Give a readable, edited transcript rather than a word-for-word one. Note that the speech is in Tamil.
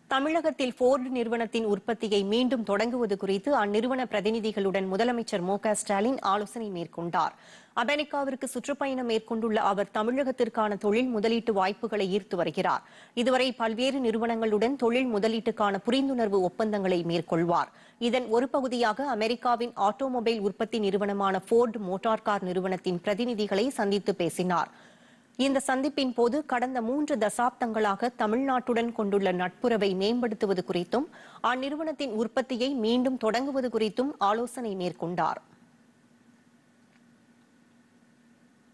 தமிழகத்தில் போர்டு நிறுவனத்தின் உற்பத்தியை மீண்டும் தொடங்குவது குறித்து அந்நிறுவன பிரதிநிதிகளுடன் முதலமைச்சர் மு.க.ஸ்டாலின் ஆலோசனை மேற்கொண்டார். அமெரிக்காவிற்கு சுற்றுப்பயணம் மேற்கொண்டுள்ள அவர் தமிழகத்திற்கான தொழில் முதலீட்டு வாய்ப்புகளை ஈர்த்து வருகிறார். இதுவரை பல்வேறு நிறுவனங்களுடன் தொழில் முதலீட்டுக்கான புரிந்துணர்வு ஒப்பந்தங்களை மேற்கொள்வார். இதன் ஒரு பகுதியாக அமெரிக்காவின் ஆட்டோமொபைல் உற்பத்தி நிறுவனமான போர்டு மோட்டார் கார் நிறுவனத்தின் பிரதிநிதிகளை சந்தித்து பேசினார். இந்த சந்திப்பின் போது கடந்த 3 தசாப்தங்களாக தமிழ்நாட்டுடன் கொண்டுள்ள நட்புறவை மேம்படுத்துவது குறித்தும் அந்நிறுவனத்தின் உற்பத்தியை மீண்டும் தொடங்குவது குறித்தும் ஆலோசனை மேற்கொண்டார்.